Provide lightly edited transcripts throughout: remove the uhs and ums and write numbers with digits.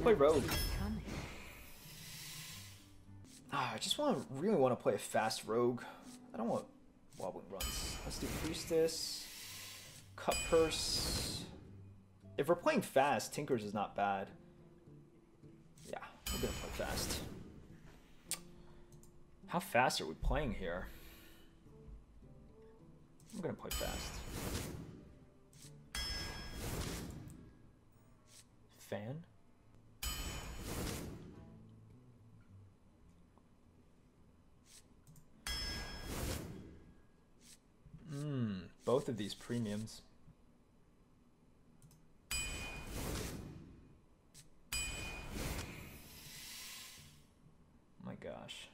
play Rogue. I just really want to play a fast Rogue. I don't want wobbling runs. Let's do Priestess. Cut Purse. If we're playing fast, Tinkers is not bad. Yeah, we're gonna play fast. How fast are we playing here? I'm gonna play fast. Fan? Both of these premiums. My gosh.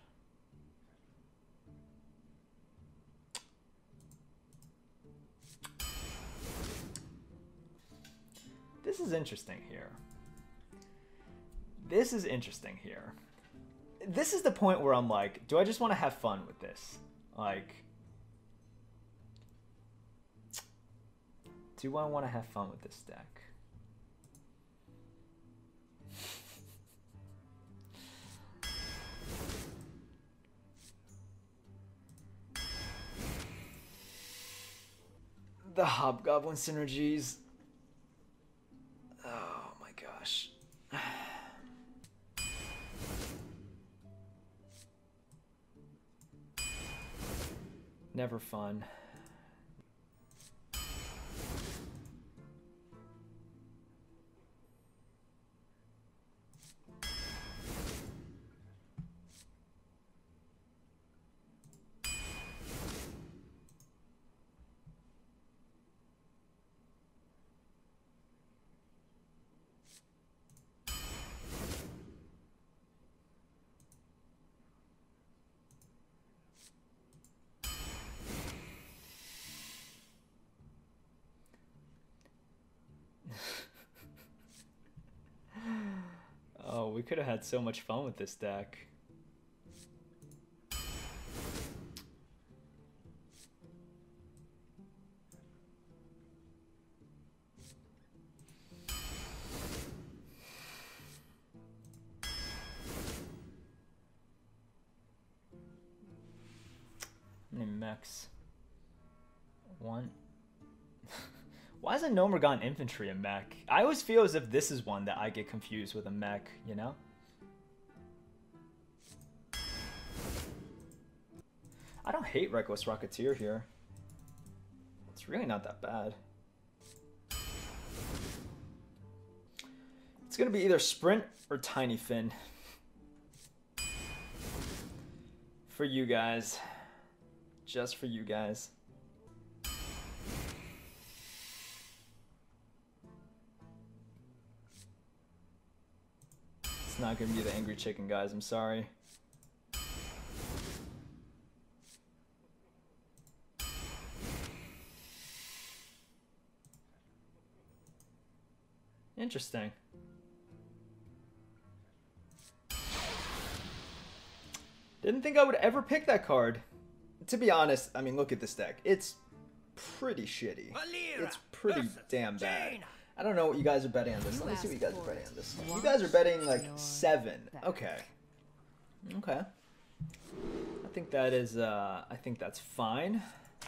This is interesting here. This is interesting here. This is the point where I'm like, do I just want to have fun with this? Like, do I want to have fun with this deck? The Hobgoblin synergies. Oh my gosh. Never fun. Oh, we could have had so much fun with this deck. How many mechs? One. Why isn't Nomergon Infantry a mech? I always feel as if this is one that I get confused with a mech, you know? I don't hate Reckless Rocketeer here. It's really not that bad. It's gonna be either Sprint or Tinyfin. For you guys. Just for you guys. It's not gonna be the Angry Chicken, guys. I'm sorry. Interesting. Didn't think I would ever pick that card. To be honest, I mean, look at this deck. It's pretty shitty. It's pretty damn bad. I don't know what you guys are betting on this. Let me see what you guys are betting on this. You guys are betting like 7. Okay. Okay. I think that is, I think that's fine.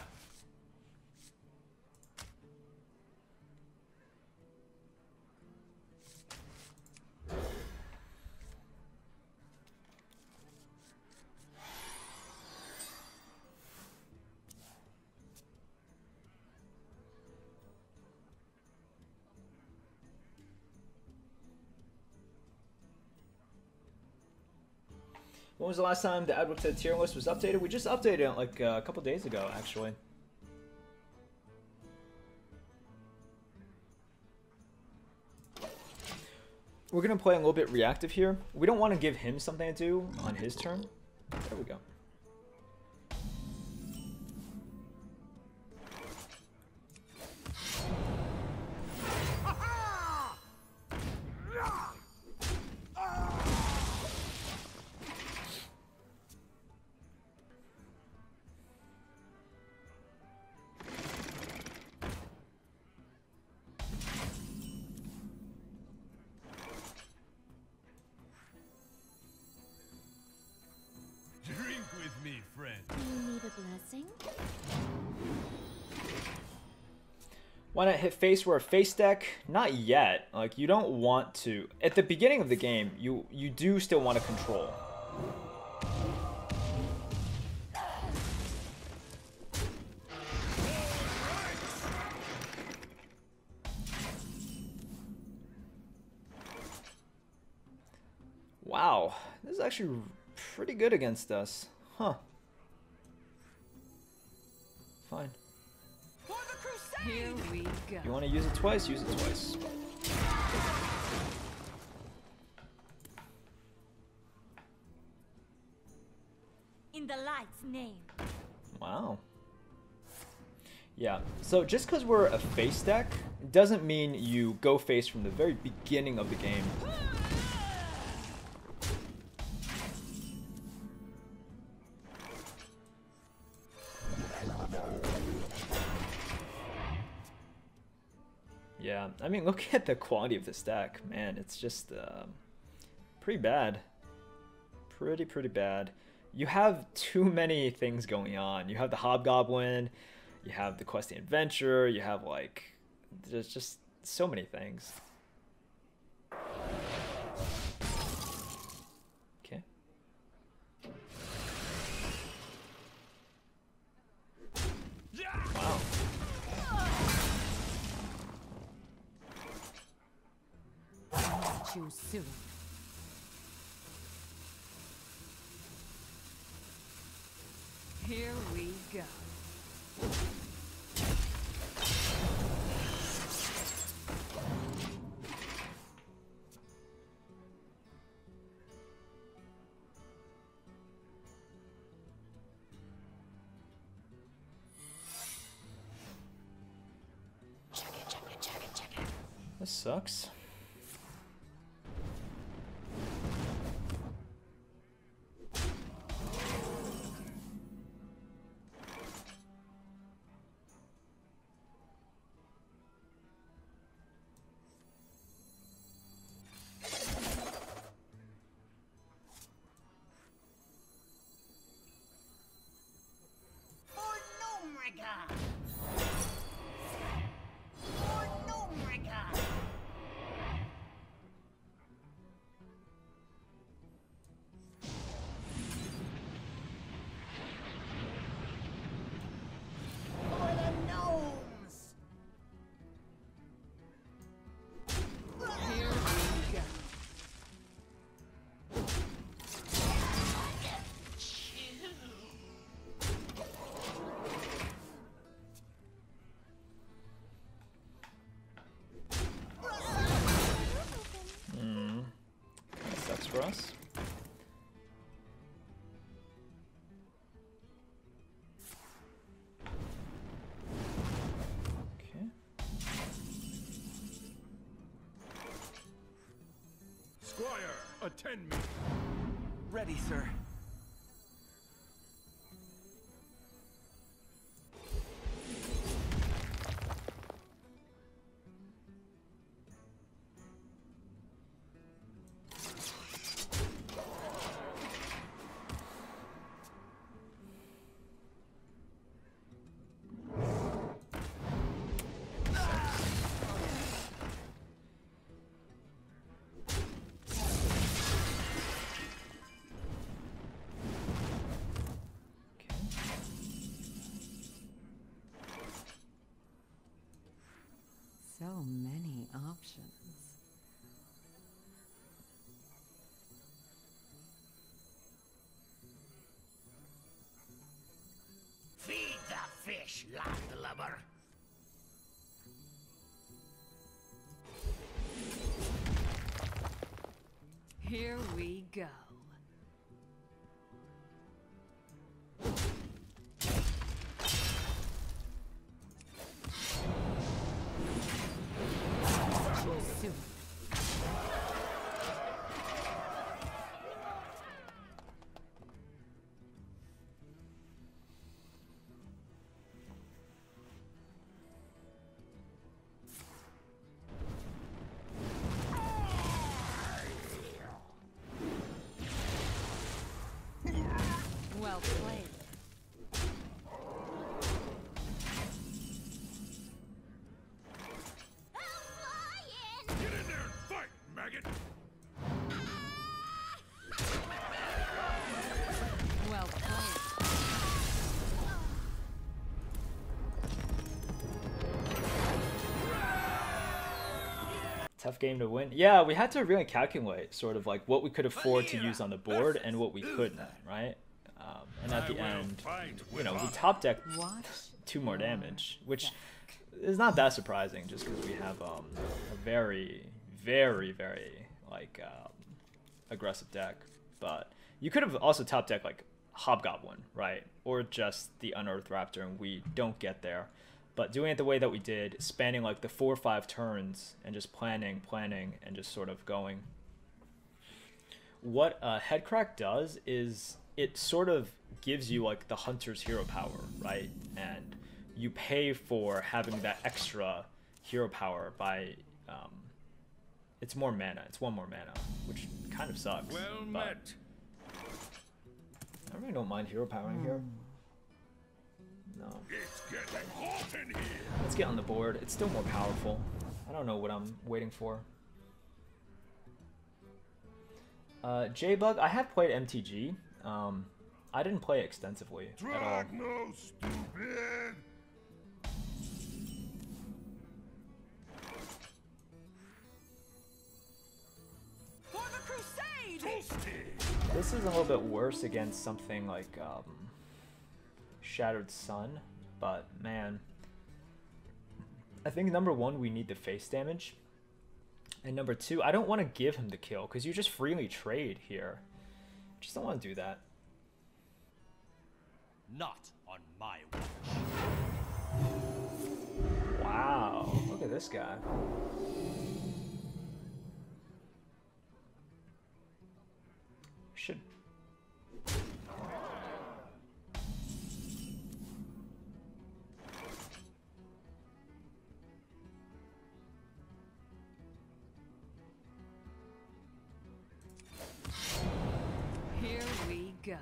When was the last time the Advocate tier list was updated? We just updated it like a couple days ago, actually. We're going to play a little bit reactive here. We don't want to give him something to do on his turn. There we go. Why not hit face? We're a face deck. Not yet. Like, you don't want to. At the beginning of the game, you do still want to control. Wow, this is actually pretty good against us. Huh. Fine. Here we go. You want to use it twice? Use it twice. In the light's name. Wow. Yeah, so just because we're a face deck doesn't mean you go face from the very beginning of the game. Yeah, I mean, look at the quality of this deck. Man, it's just pretty bad. Pretty bad. You have too many things going on. You have the Hobgoblin, you have the Questing Adventure, you have, like, there's just so many things. Okay. Wow. Too soon. Here we go. This sucks. For us. Okay. Squire, attend me. Ready, sir. So many options. Feed the fish, landlubber. Here we go. Well played. Tough game to win. Yeah, we had to really calculate sort of like what we could afford to use on the board and what we couldn't, right? And at the end, you know, we top decked 2 more damage, which is not that surprising just because we have a very, very, very like aggressive deck. But you could have also top decked like Hobgoblin, right? Or just the Unearthed Raptor, and we don't get there. But doing it the way that we did, spanning like the 4 or 5 turns and just planning, and just sort of going. What Headcrack does is it sort of gives you like the Hunter's hero power, right? And you pay for having that extra hero power by, it's more mana. It's 1 more mana, which kind of sucks. Well met. I really don't mind hero powering here. No. It's getting hot in here. Let's get on the board. It's still more powerful. I don't know what I'm waiting for. J-Bug, I have played MTG. I didn't play it extensively at all. No, stupid. For the crusade! Toasty. This is a little bit worse against something like Shattered Sun, but man, I think number 1 we need the face damage, and number 2 I don't want to give him the kill because you just freely trade here. Just don't want to do that. Not on my watch. Wow, look at this guy. Should. Here we go.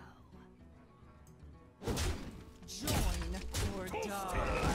Join or die.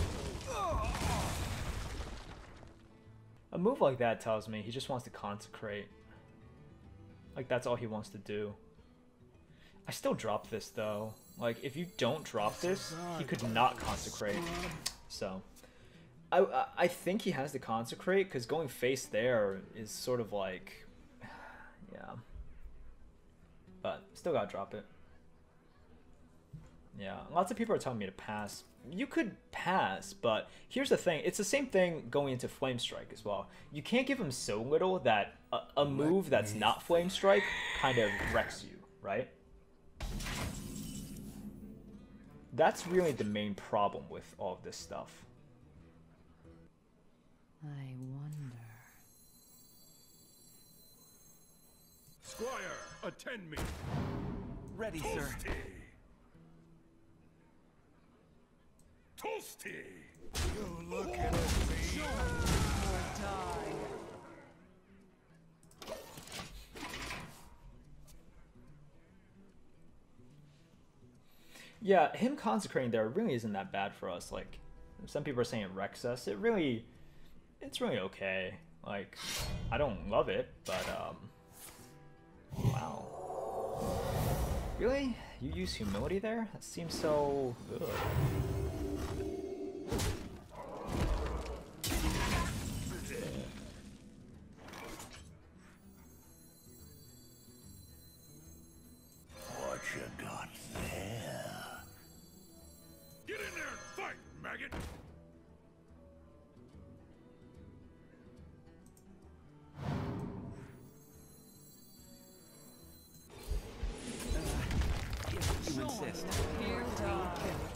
A move like that tells me he just wants to consecrate. Like, that's all he wants to do. I still drop this, though. Like, if you don't drop this, he could not consecrate. So, I think he has to consecrate, because going face there is sort of like... Yeah. But, still gotta drop it. Yeah, lots of people are telling me to pass. You could pass, but here's the thing. It's the same thing going into Flame Strike as well. You can't give him so little that a move that's not Flame Strike kind of wrecks you, right? That's really the main problem with all of this stuff. I wonder. Squire, attend me. Ready, sir. Toasty. You looking at me? Or die. Yeah, him consecrating there really isn't that bad for us. Like, some people are saying it wrecks us. It's really okay. Like, I don't love it, but wow. Really? You use humility there? That seems so ugh. What you got there? Get in there and fight, maggot. You insist. Here we go.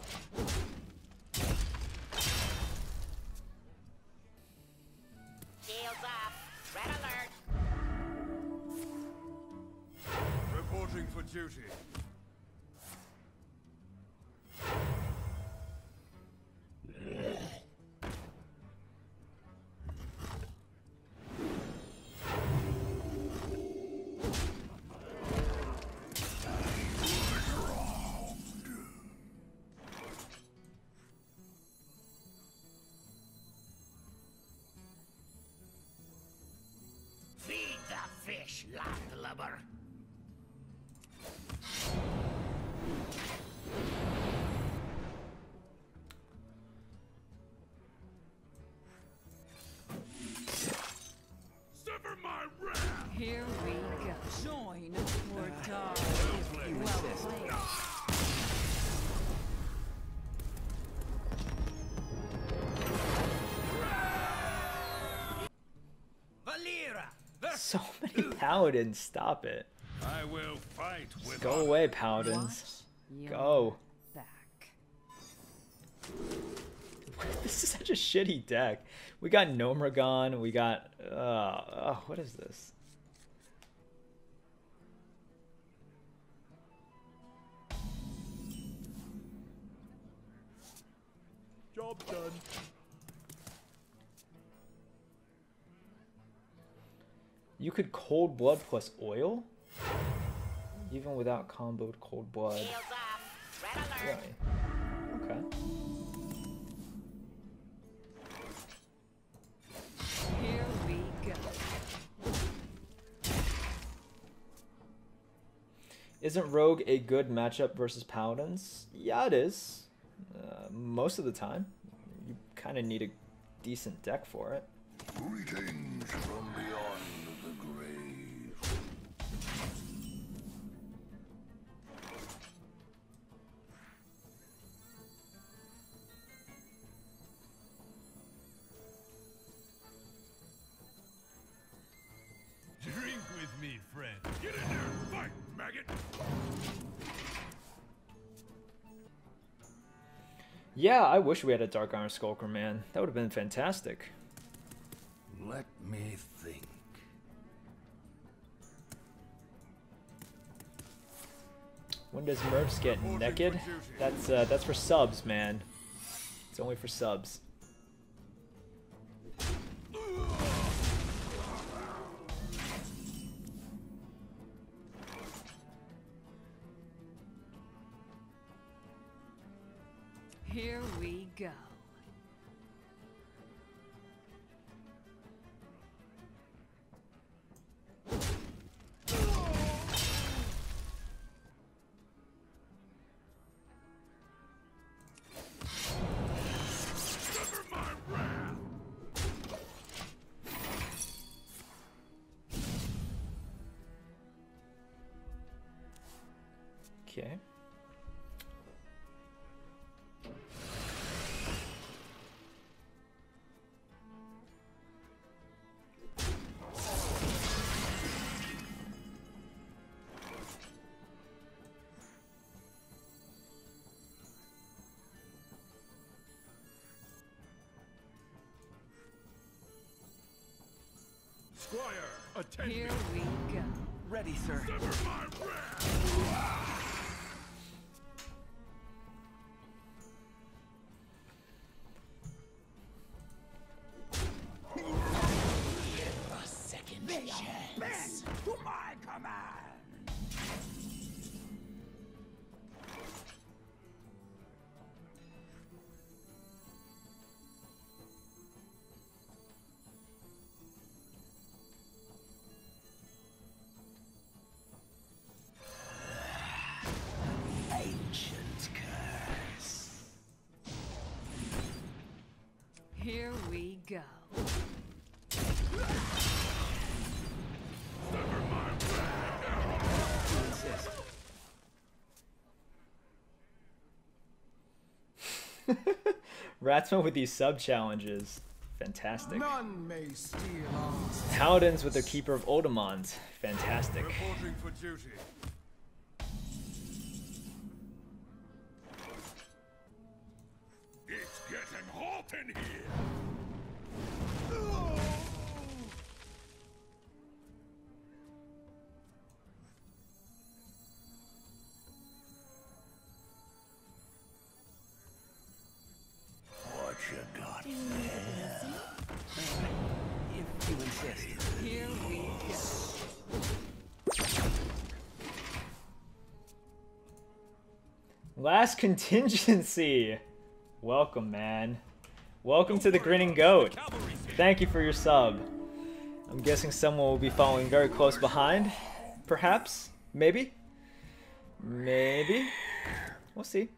Shields off. Red alert. Reporting for duty. Feed the fish, landlubber. Here we go. Join or die. You Well insist. played. Valera! So many paladins. Stop it. I will fight with Go away, paladins. Your Go. back. This is such a shitty deck. We got Nomergon. We got. What is this? job done. You could Cold Blood plus Oil? Even without comboed Cold Blood. Shields off. Red alert. Really? Okay. Here we go. Isn't Rogue a good matchup versus Paladins? Yeah, it is. Most of the time. You kind of need a decent deck for it. Greetings from beyond the grave. Drink with me, friend. Get in there and fight, maggot. Yeah, I wish we had a Dark Iron Skulker, man. That would have been fantastic. Let me think. When does Merps get naked? That's for subs, man. It's only for subs. Here we go. Suffer my wrath. Okay. Squire, attend Here me. we go. Ready, sir. Suffer my wrath. A second chance. To my command. Ancient curse. Here we go. Suffer my wrath. You insist. Ratsman with these sub challenges. Fantastic. None may steal our Paladins with their Keeper of Oldemons. Fantastic. Reporting for duty. It's getting hot in here. What you got there? If you insist. Here we go. Last contingency. Welcome, man. Welcome to the Grinning Goat. Thank you for your sub. I'm guessing someone will be following very close behind. Perhaps? Maybe? Maybe? We'll see.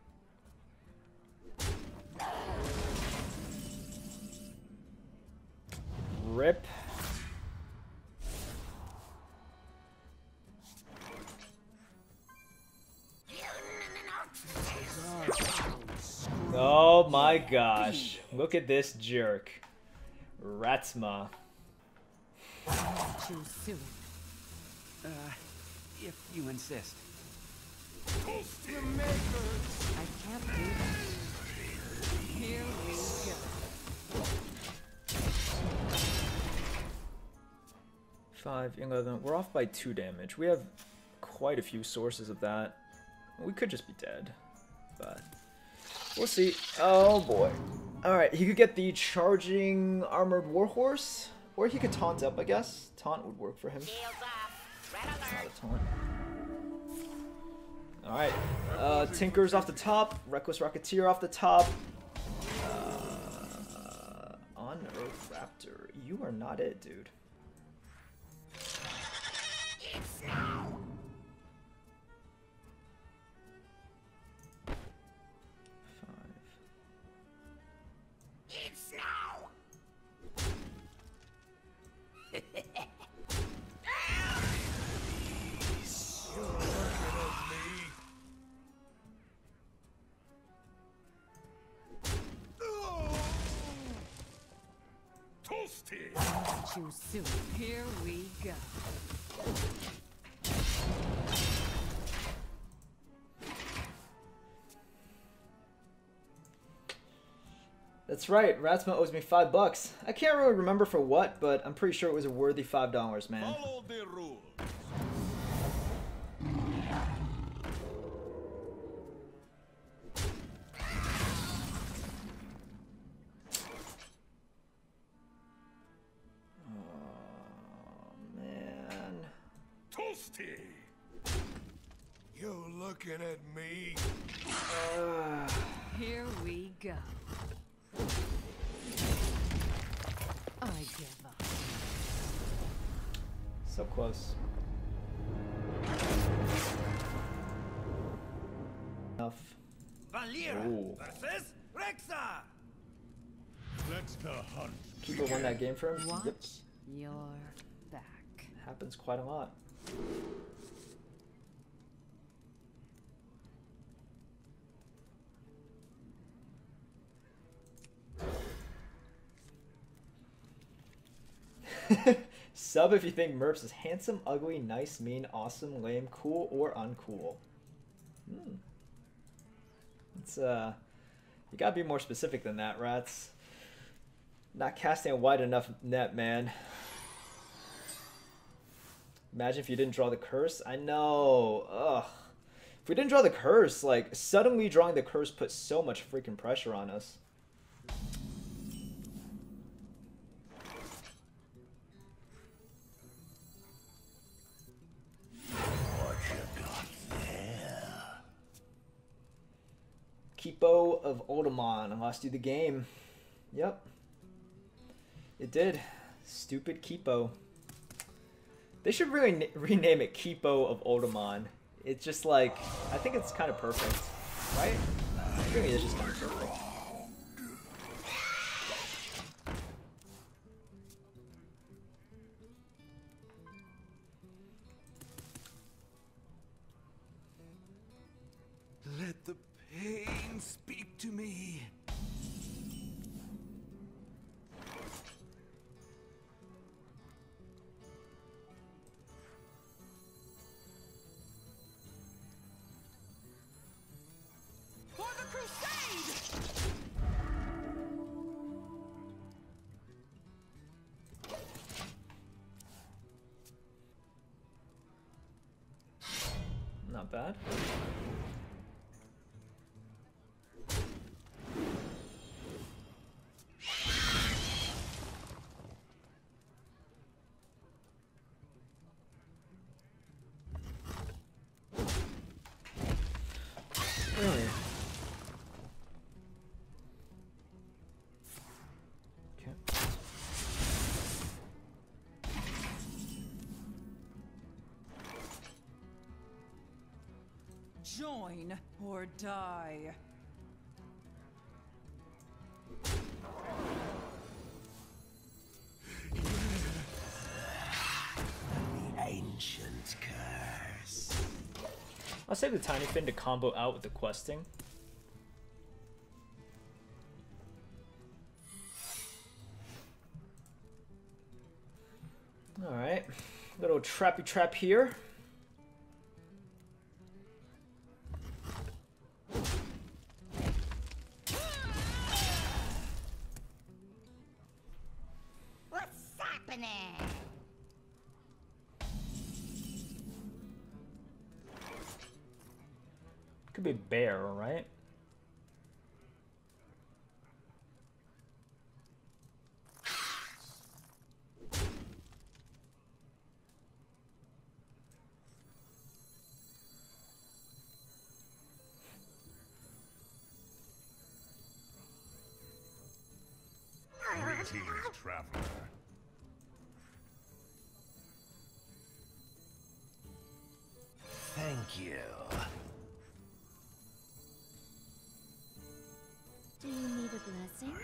Rip. my gosh. Look at this jerk. Ratsma. Too soon. If you insist. I can't do that. Here we go. 5, 11. We're off by 2 damage. We have quite a few sources of that. We could just be dead, but we'll see. Oh boy. Alright, he could get the charging armored warhorse, or he could taunt up, I guess. Taunt would work for him. Not a taunt. Alright, Tinker's off the top, Reckless Rocketeer off the top. Unearth Raptor, you are not it, dude. It's now. 5. It's now. Toasty! Too soon. Here we go. That's right, Ratsma owes me $5. I can't really remember for what, but I'm pretty sure it was a worthy $5, man. Follow the rules. Oh, man. Toasty! You looking at me? Here we go. I give up. So close. Enough. Valira Ooh. versus Rexa. Let the hunt. Keeper won that game for him? Watch Yep. your back. Happens quite a lot. Sub if you think Merps is handsome, ugly, nice, mean, awesome, lame, cool, or uncool. It's you gotta be more specific than that, Rats. Not casting a wide enough net, man. Imagine if you didn't draw the curse. I know. Ugh. If we didn't draw the curse, like, suddenly drawing the curse put so much freaking pressure on us. What you got there? Kipo of Oldemon lost you the game. Yep. It did. Stupid Kipo. They should really rename it Kipo of Oldemon. It's just like, I think it's kind of perfect, right? I think it is just kind of perfect. Let the pain speak to me. For the crusade! Not bad. Really? Okay. Join or die. The ancient curse. I'll save the Tinyfin to combo out with the questing. Little trappy trap here. What's happening? Could be bear, right? Greetings, traveler. Thank you. Do you need a blessing?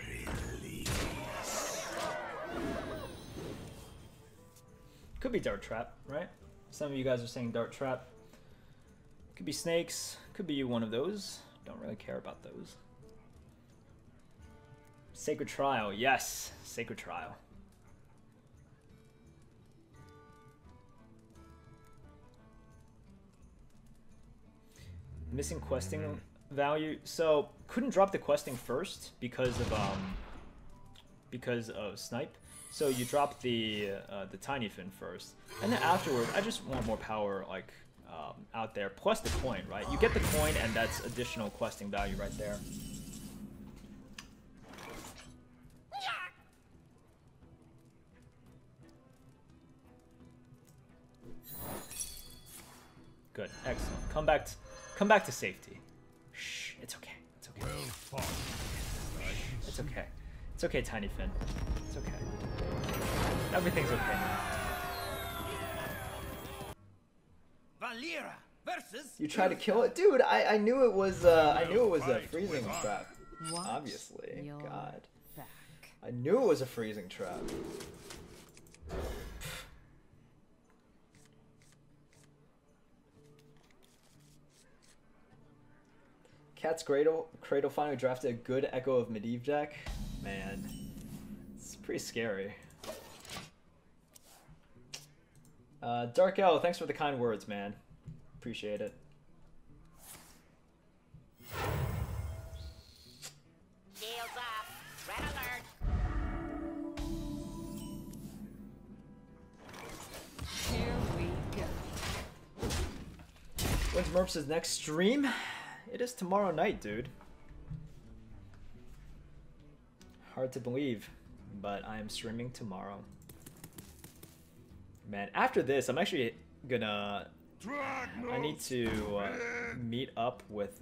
Could be dart trap, right? Some of you guys are saying dart trap. Could be snakes. Could be one of those. Don't really care about those. Sacred Trial, yes, Sacred Trial. Missing questing value. So couldn't drop the questing first because of snipe. So you drop the Tinyfin first, and then afterwards, I just want more power like out there. Plus the coin, right? You get the coin, and that's additional questing value right there. Good, excellent. Come back to safety. Shh, it's okay. It's okay. Well fought. It's okay. It's okay, Tinyfin. It's okay. Everything's okay now. Valera versus. You tried to kill it, dude. I knew it was a freezing trap. Watch Obviously, your God. back. I knew it was a freezing trap. Cat's Cradle finally drafted a good Echo of Medivh deck. Man, it's pretty scary. Dark L, thanks for the kind words, man. Appreciate it. Shields up. Red alert. Here we go. When's Merps' next stream? It is tomorrow night, dude. Hard to believe, but I am streaming tomorrow. Man, after this, I'm actually gonna... I need to meet up with...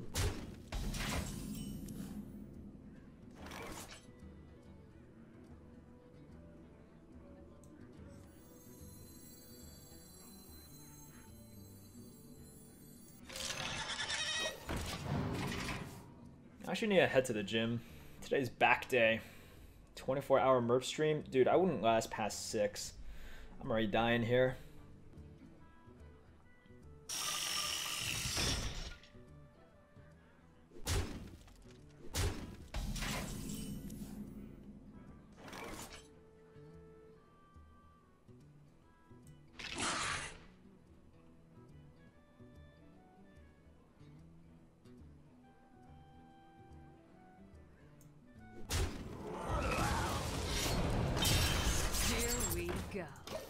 I actually need to head to the gym. Today's back day. 24-hour Merp stream. Dude, I wouldn't last past 6. I'm already dying here. Here we go.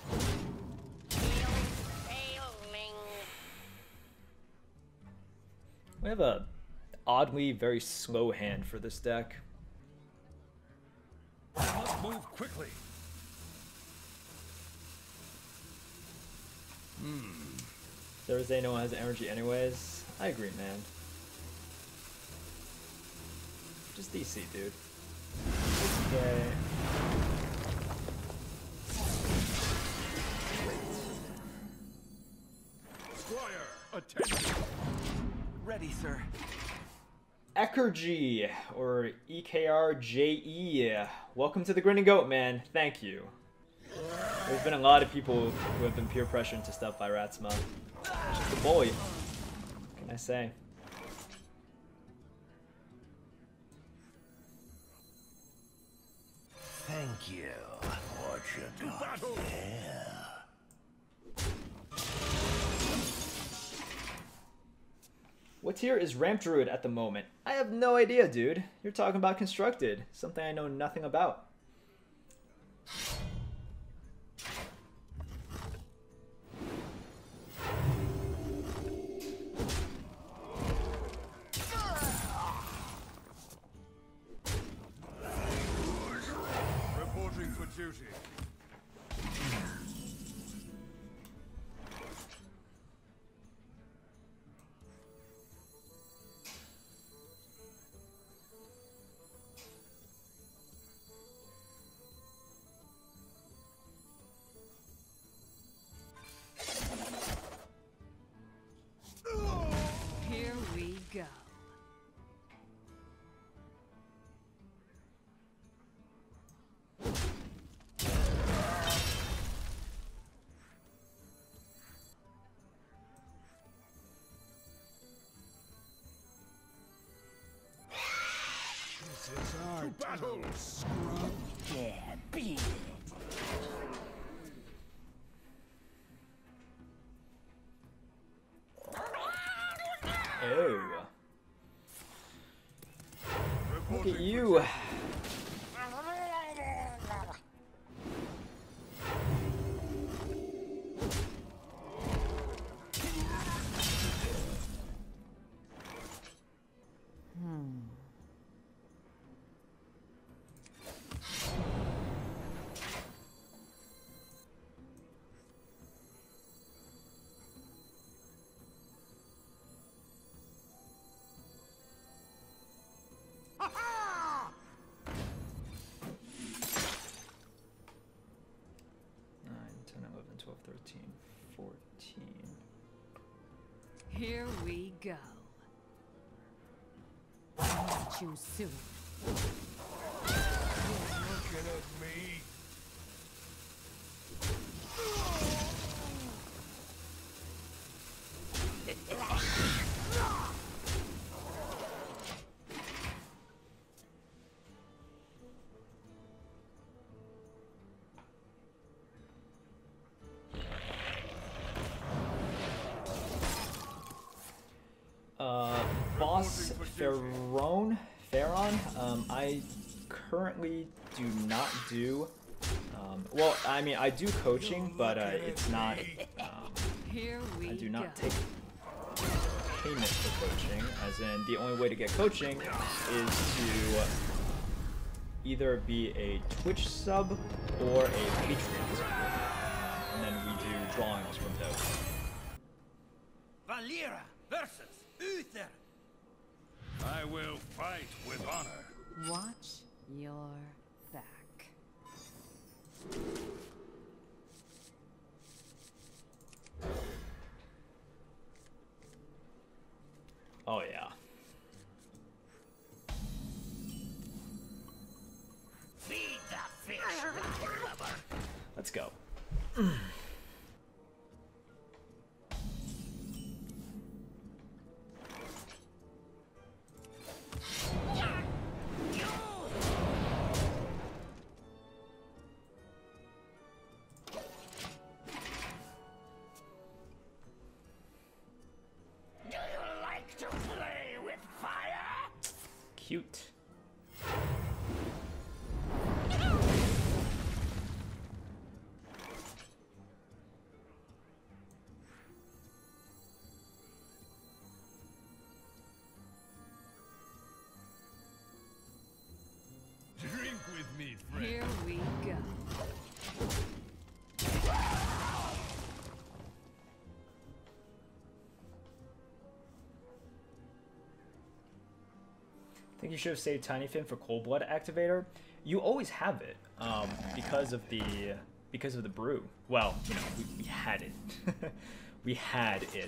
We have a oddly very slow hand for this deck. Must move quickly. Thursday, no one has energy anyways. I agree, man. Just DC, dude. Okay. Squire, attention. Ready, sir. Ekerg, or EKRJE. Welcome to the Grinning Goat, man. Thank you. There's been a lot of people who have been peer pressured into stuff by Ratsma. Just a bully. What can I say? Thank you. What you got there? What tier is Ramp Druid at the moment? I have no idea, dude. You're talking about Constructed, something I know nothing about. Reporting for duty. Here we go. This is our To battle! scrub. Yeah, beat it. Oh. Look at you. Here we go. I'll meet you soon. Looking at me. Boss Pharaon, I currently do not do, well, I mean, I do coaching, but it's not, Here we I do go. not take payment for coaching, as in the only way to get coaching is to either be a Twitch sub or a Patreon sub, and then we do drawings from those. Valera versus Uther. I will fight with honor. Watch your back. Oh yeah. Feed the fish, lover. Let's go. Do you like to play with fire? Cute. Drink with me, friend. Here we go. I think you should have saved Tinyfin for Cold Blood Activator. You always have it, because of the brew. Well, you know, we had it. We had it.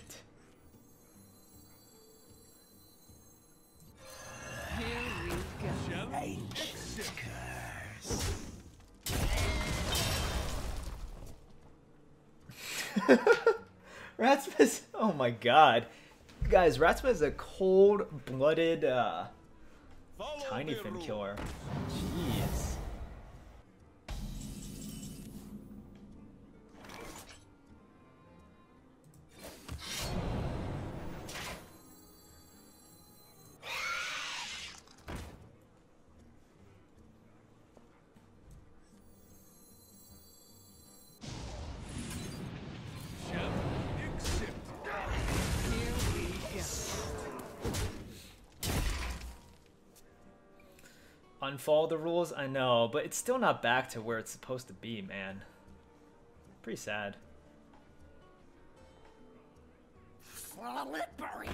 Here we go. Ratsma, oh my god. Guys, Ratsma is a cold-blooded Tinyfin killer. Jeez. unfollow the rules, I know, but it's still not back to where it's supposed to be, man. Pretty sad. Slippery.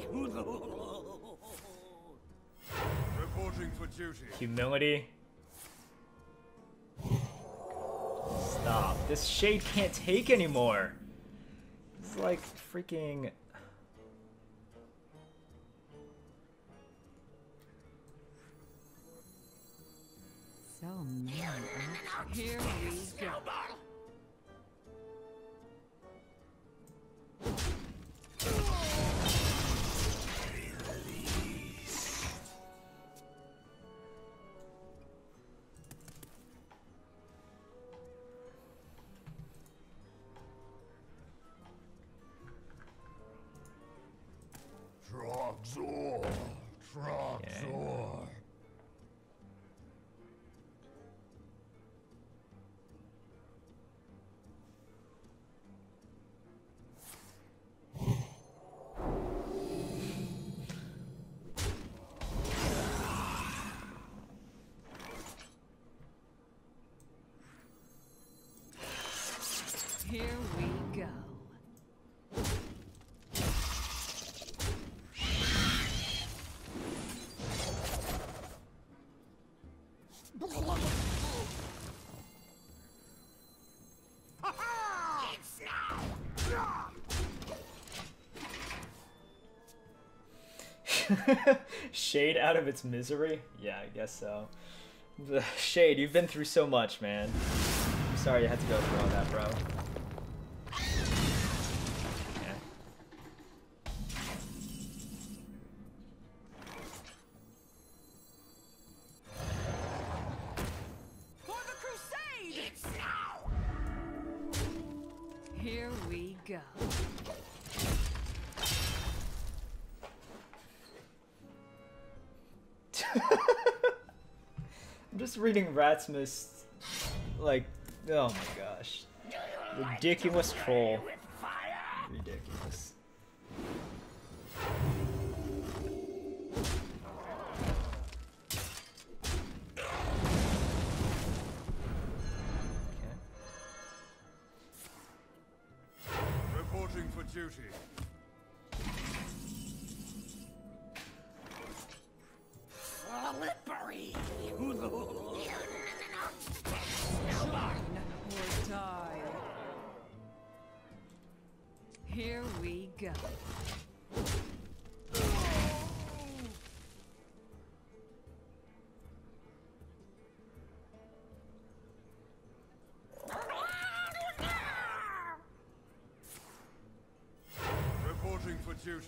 Reporting for duty. Humility. Stop. This Shade can't take anymore. It's like freaking... So mad. Here we go. Trogzor. Trogzor. Here we go. It's now. Shade out of its misery? Yeah, I guess so. Shade, you've been through so much, man. I'm sorry you had to go through all that, bro. Yeah. For the crusade! It's now. Here we go. I'm just reading Ratsmith's, like, oh my gosh. Ridiculous troll. With fire. Ridiculous. Reporting for duty. Slippery. Shine or die. Here we go. Reporting for duty.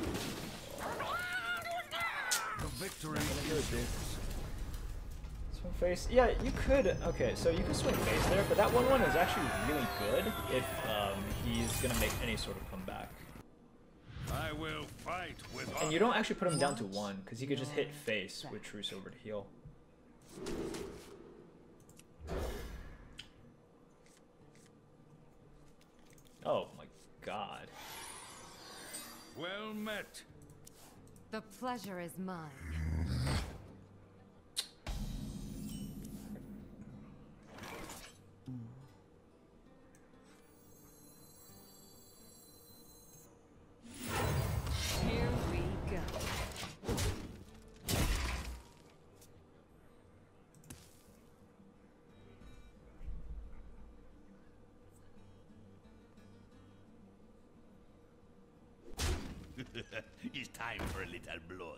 The victory Good, is dude. yours. Swing face. Yeah, you could. Okay, so you could swing face there, but that 1/1 is actually really good if he's gonna make any sort of comeback. I will fight with And you don't actually put him down to 1 because he could just hit face with Truce over to heal. Oh my god. Well met. The pleasure is mine. Here we go. It's time for a little blood.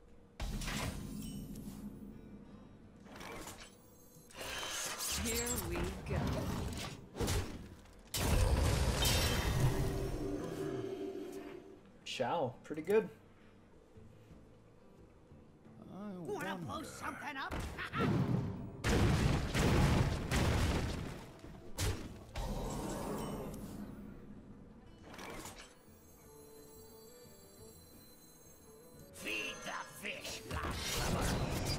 Here we go. Shao, pretty good. Wanna blow something up? Feed the fish, last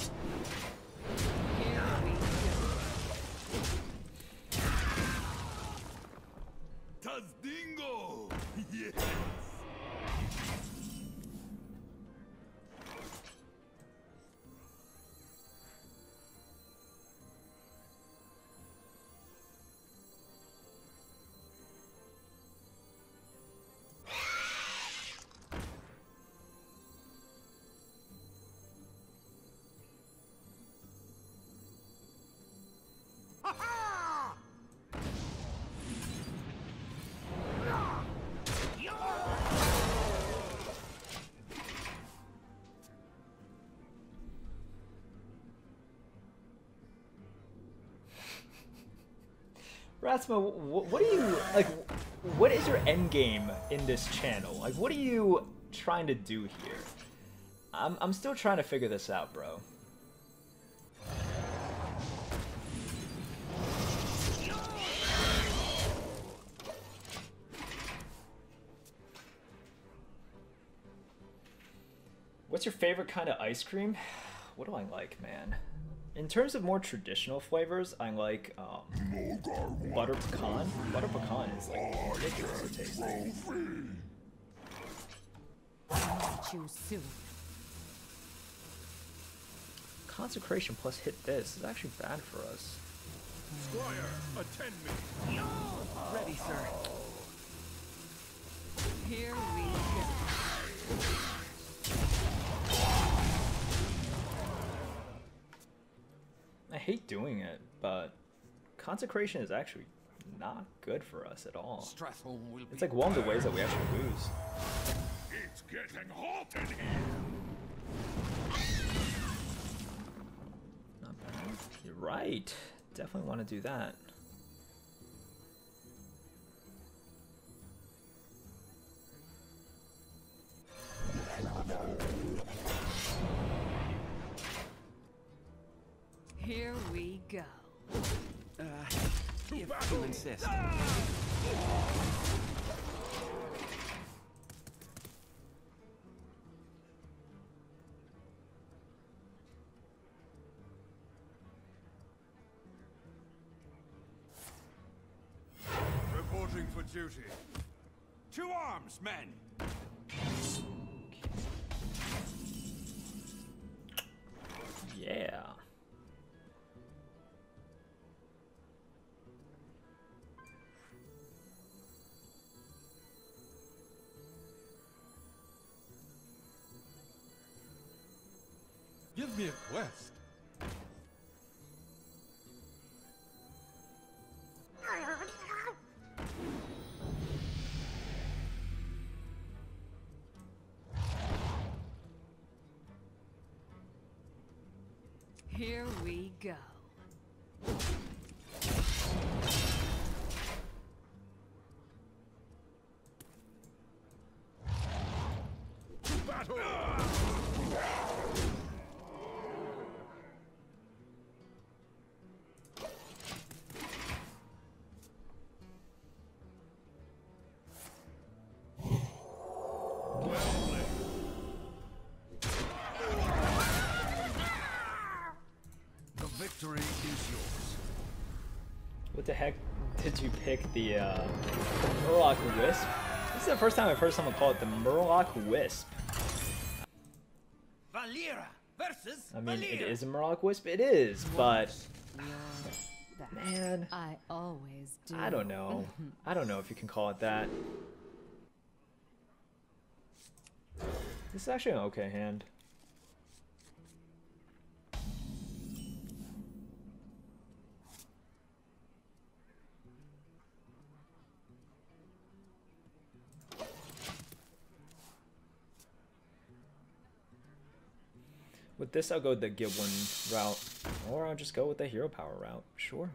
Here we go. Tazdingo! Yes! Fatima, what do you like? What is your end game in this channel? Like, what are you trying to do here? I'm still trying to figure this out, bro. What's your favorite kind of ice cream? What do I like, man? In terms of more traditional flavors, I like butter pecan. Butter pecan is like ridiculously tasty. Choose soon. Consecration plus hit this is actually bad for us. Squire, attend me. Ready, sir. Here we go. I hate doing it, but consecration is actually not good for us at all. Stratholm will It's like one of the ways that we actually lose. It's getting hot in here. Not bad. You're right. Definitely want to do that. Here we go. If you insist. Reporting for duty. To arms, men! Yeah. Give me a quest. Here we go. Battle! The victory is yours. What the heck did you pick the Murloc Wisp? This is the first time I've heard someone call it the Murloc Wisp. Valera versus I mean, it is a Murloc Wisp, it is, but man, I always do. I don't know. I don't know if you can call it that. This is actually an okay hand. With this, I'll go the Giblin route, or I'll just go with the hero power route. Sure.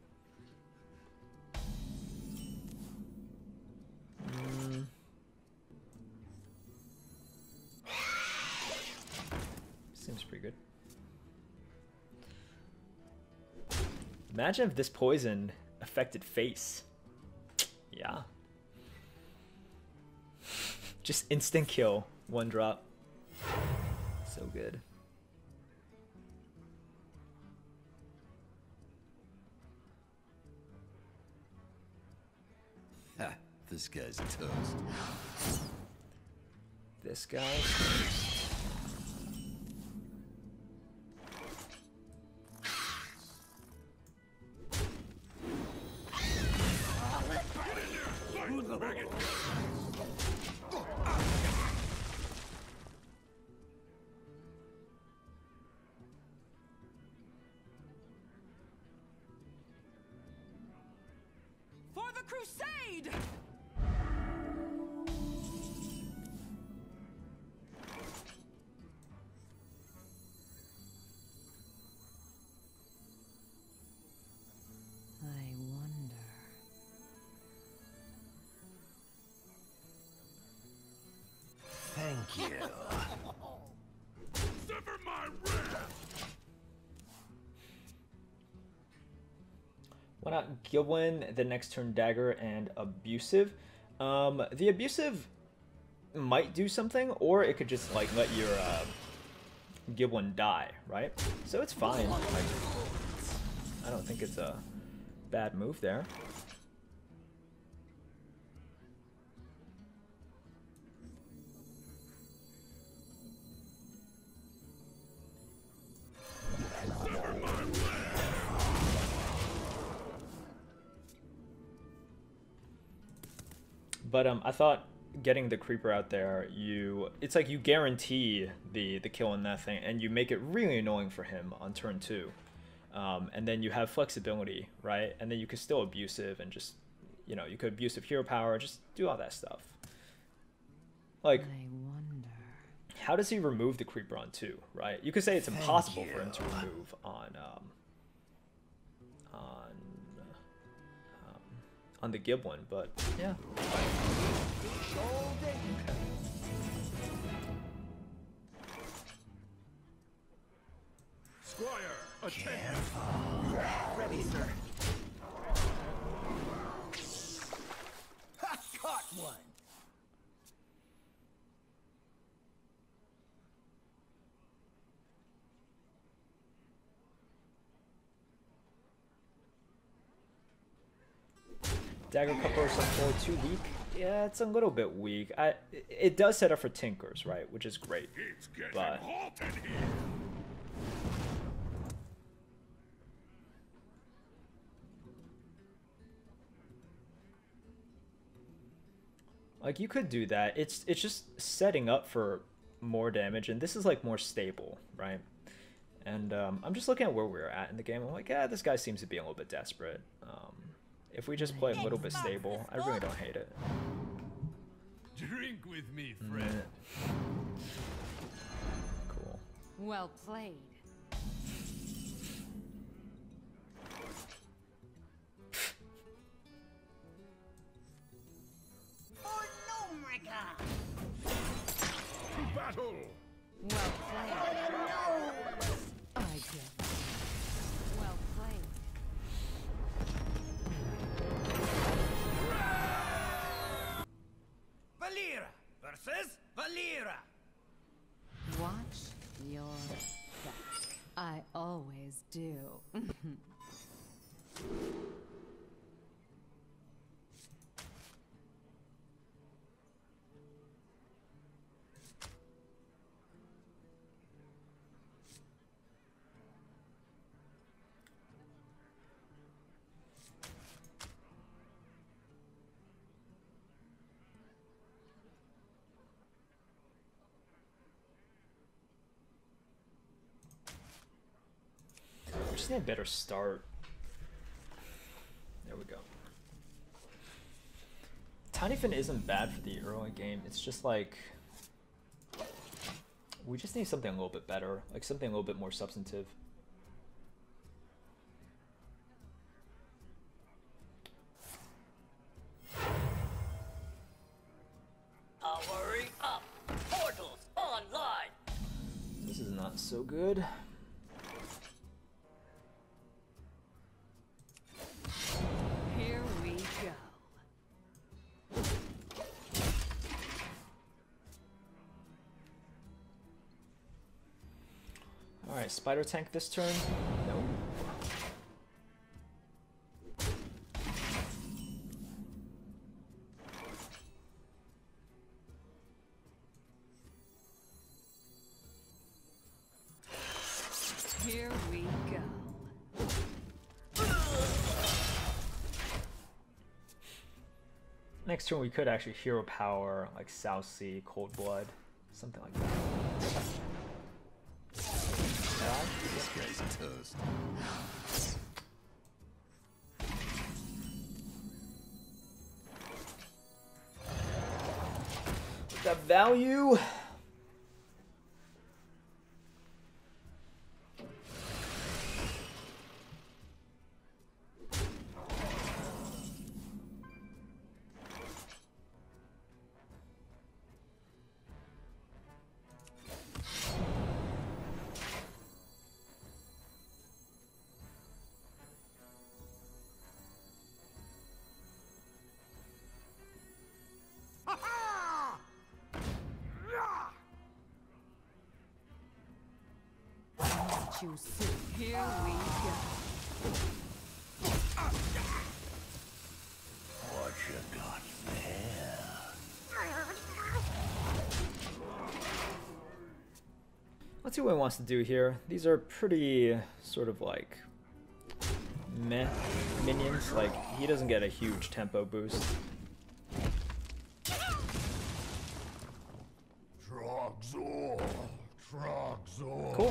Seems pretty good. Imagine if this poison affected face. Yeah. Just instant kill, one drop. So good. Ha, this guy's toast. This guy. For the crusade! I wonder. Sever my wrath! Why not Gilwin, the next turn dagger, and abusive? The abusive might do something, or it could just like let your Gilwin die, right? So it's fine. Like, I don't think it's a bad move there. But I thought getting the creeper out there, it's like you guarantee the kill on that thing, and you make it really annoying for him on turn 2. And then you have flexibility, right? And then you could still abusive and just, you know, you could abusive hero power, just do all that stuff. Like, I wonder. how does he remove the creeper on 2, right? You could say it's impossible for him to remove on the Giblin, but yeah. Squire, attend! Ready, sir. Ha! Caught one! Dagger Couple or something too weak? Yeah, it's a little bit weak. It does set up for Tinkers, right? Which is great. It's getting But hot in here! like, you could do that. It's just setting up for more damage, and this is like more stable, right? And I'm just looking at where we're at in the game. I'm like, yeah, this guy seems to be a little bit desperate. If we just play a little bit stable, I really don't hate it. Drink with me, friend. Cool. Well played. For Nomrica! To battle! Well played. I get. Well played. Valera versus Valera. Watch your back. I always do. We just need a better start. There we go. Tinyfin isn't bad for the early game. It's just like, we just need something a little bit better, like something a little bit more substantive. Powering up! Portals online! This is not so good. Here we go. Alright, spider tank this turn? No. Here we go. Next turn we could actually hero power, like South Sea, Cold Blood, something like that. This guy's toast. That value. you soon. Here we go. What you got there? Let's see what he wants to do here. These are pretty sort of like meh minions. Like, he doesn't get a huge tempo boost. Cool.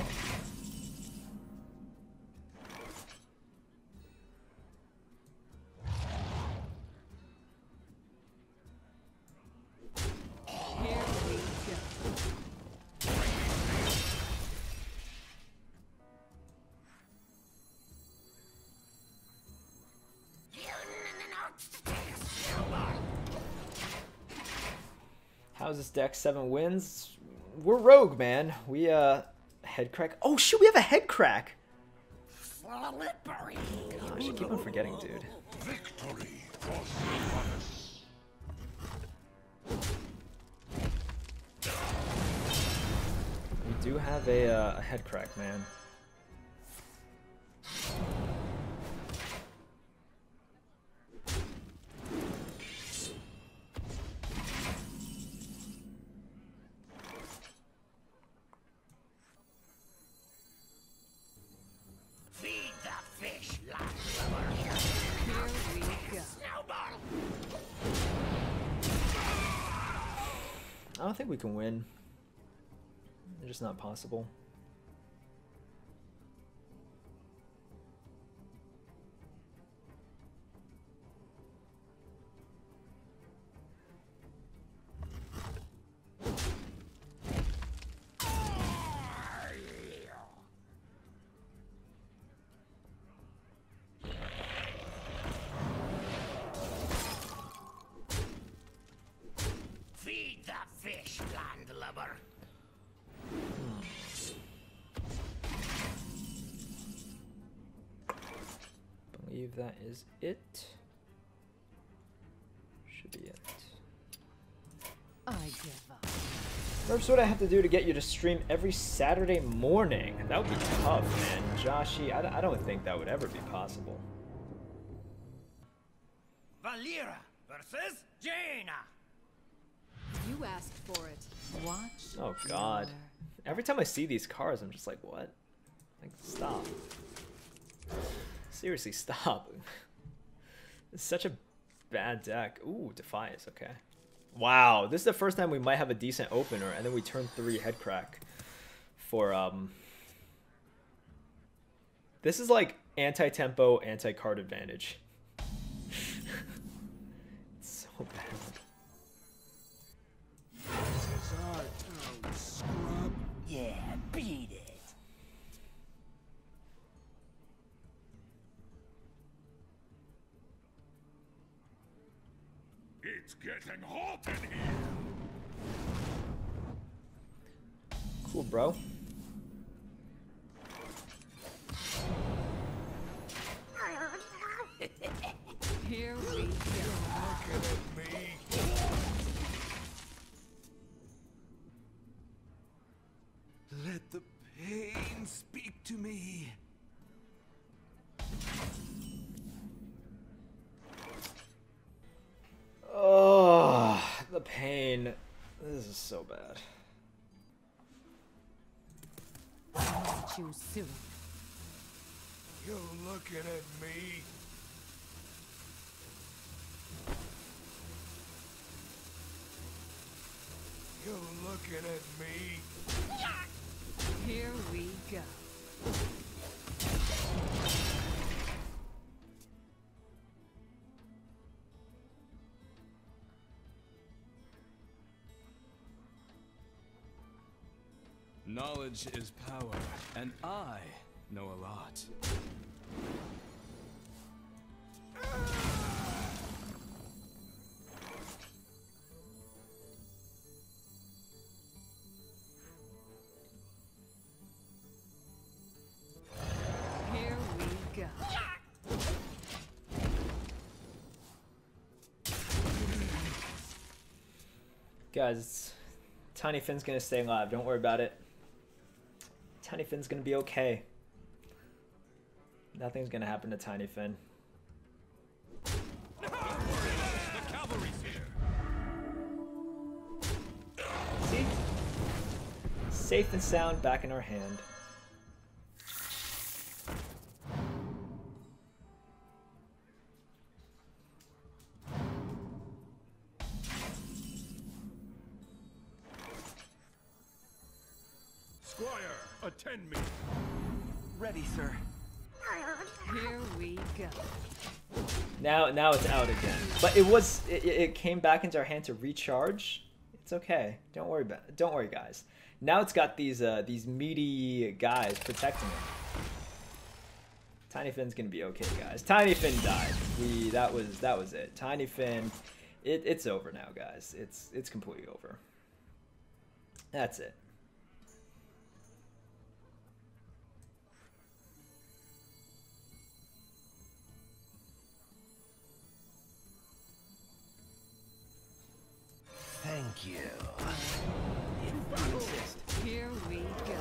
Here we go. How's this deck? 7 wins. We're rogue, man. We head crack. Oh shoot, we have a head crack. Slippery. Gosh, I keep on forgetting, dude. Victory. We do have a head crack, man. Feed the fish, landlubber. Here we go. Snowball. I don't think we can win. It's just not possible. Feed the fish, landlubber. Believe that is it. Should be it. I give up. Merps, what I have to do to get you to stream every Saturday morning? That would be tough, man. Joshy, I don't think that would ever be possible. Valira versus Jaina. You asked for it. Watch. Oh god. your- Every time I see these cards, I'm just like, what? Like, stop. Seriously, stop. It's such a bad deck. Ooh, Defiance, okay. Wow, this is the first time we might have a decent opener, and then we turn 3 head crack for, This is like anti-tempo, anti-card advantage. It's so bad. This is our town, scrub. Yeah, beat it. It's getting hot in here. Cool, bro. Here we go. Looking at me. Let the pain speak to me. Oh, the pain. This is so bad. Too soon. You looking at me? You looking at me? Here we go. Knowledge is power, and I know a lot. Here we go. Guys, Tinyfin's gonna stay alive. Don't worry about it. Tinyfin's gonna be okay. Nothing's gonna happen to Tinyfin. The cavalry's here. See? Safe and sound back in our hand. Squire, attend me. Ready, sir. Here we go. Now it's out again. But it came back into our hand to recharge. It's okay. Don't worry about it. Don't worry, guys. Now it's got these meaty guys protecting it. Tinyfin's gonna be okay, guys. Tinyfin died. That was it. Tinyfin, it's over now, guys. It's completely over. That's it. Thank you. Here we go.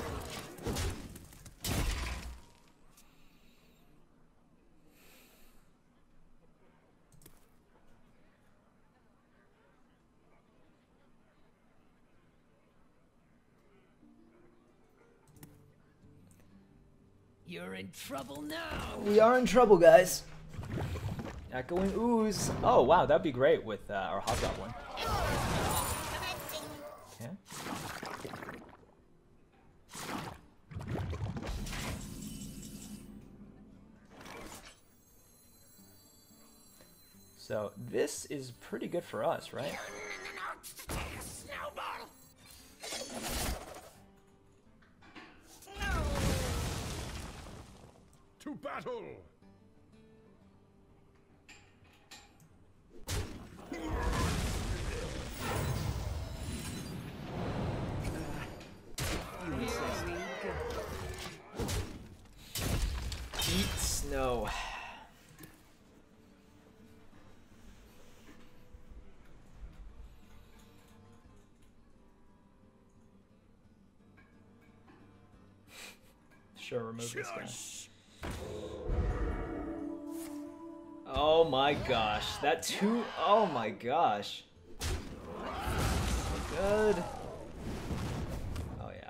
You're in trouble now. We are in trouble, guys. Echoing ooze. Oh wow, that'd be great with our hot dog one. Okay. So this is pretty good for us, right? Snowball. To battle. Here we go. Eat snow. Sure, remove this guy. Oh my gosh, that two, oh my gosh. Good. Oh yeah.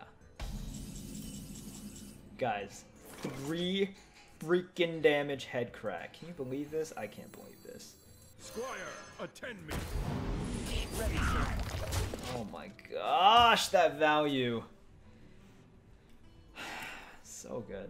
Guys, 3 freaking damage head crack. Can you believe this? I can't believe this. Squire, attend me. Ready, sir. Oh my gosh, that value. So good.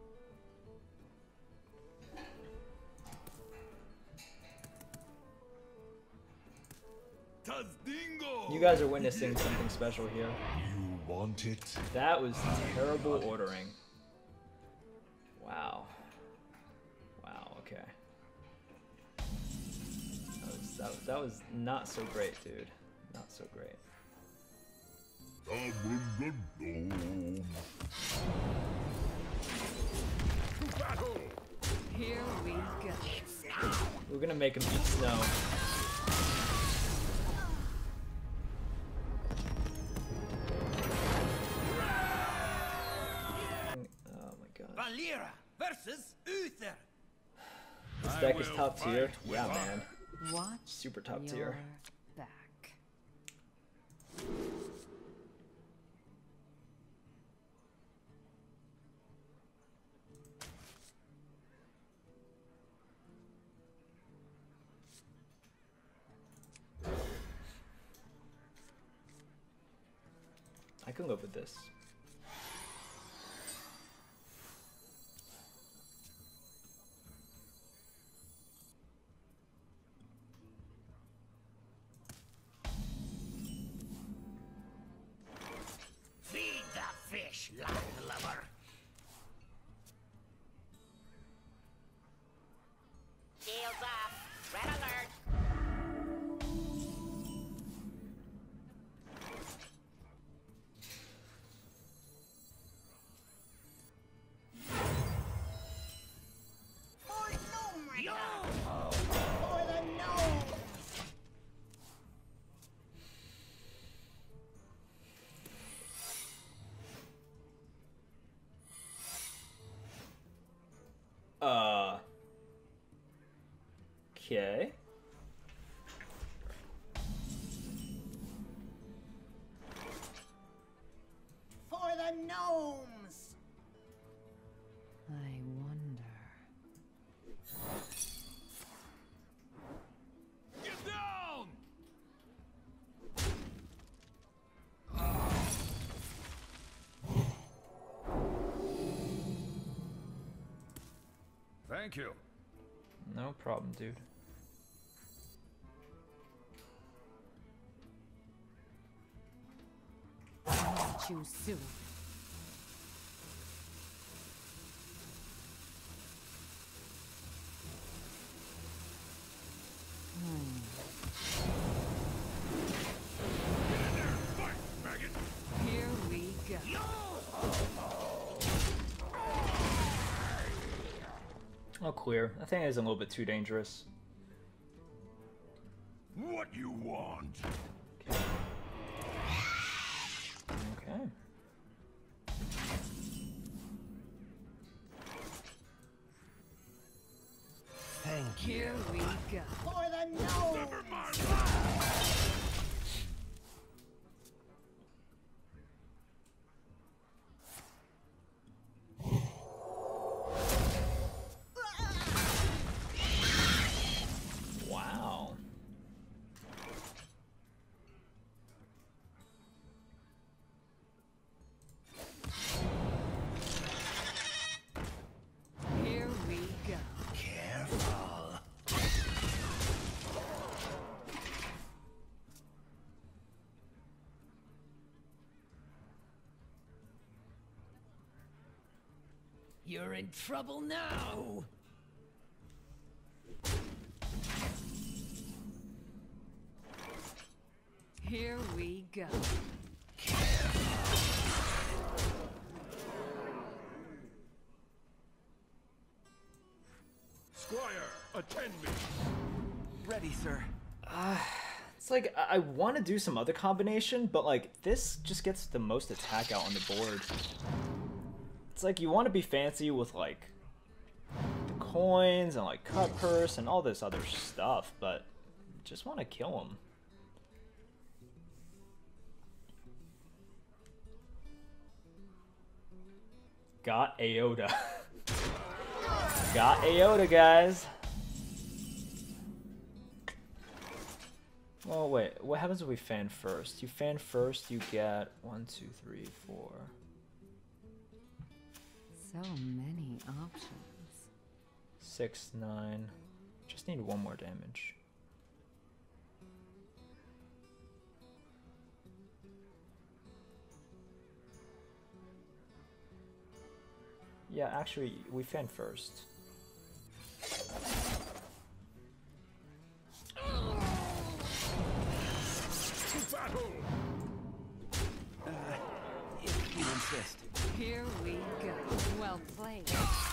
You guys are witnessing something special here. You want it? That was terrible ordering. Wow. Wow, okay. That was not so great, dude. Not so great. To battle. Here we go. We're gonna make him eat snow. Oh my god. Valera versus Uther. This deck is top tier. Yeah, man. Watch Super top your tier. back. I can live with this. Feed the fish, landlubber. Shields off. Red alert. Okay. For the gnomes! I wonder. Get down! Thank you. No problem, dude. I'll choose soon. Get in there and fight, maggot! Here we go. Oh, clear. I think it's a little bit too dangerous. What you want? Okay. Thank you. Here we go. For the gnomes! Never mind. Wow. Here we go. Careful. You're in trouble now. Here we go. Squire, attend me. Ready, sir. It's like I want to do some other combination, but like this just gets the most attack out on the board. It's like you want to be fancy with like the coins and like cut purse and all this other stuff, but just want to kill him. Got Aota. Got Aota, guys. Oh wait, what happens if we fan first? You fan first, you get 1, 2, 3, 4. So many options. 6, 9. Just need one more damage. Yeah, actually, we fan first. To battle! If you insist. Here we go. Well played.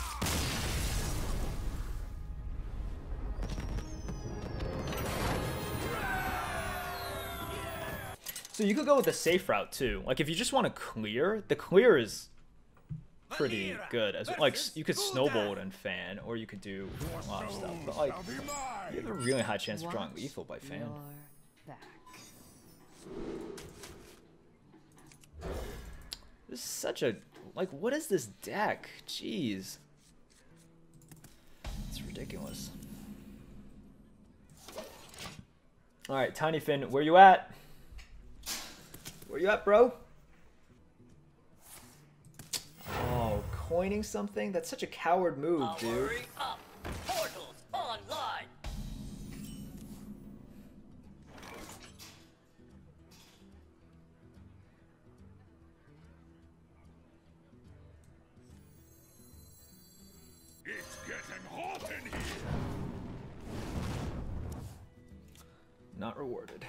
So you could go with the safe route too. Like if you just want to clear, the clear is pretty good. As like you could snowball and fan, or you could do a lot of stuff. But like you have a really high chance of drawing lethal by fan. Your back. This is such a like. What is this deck? Jeez, it's ridiculous. All right, Tinyfin, where you at? Where you at, bro? Oh, coining something? That's such a coward move, dude. Hurry up. Portals online. It's getting hot in here. Not rewarded.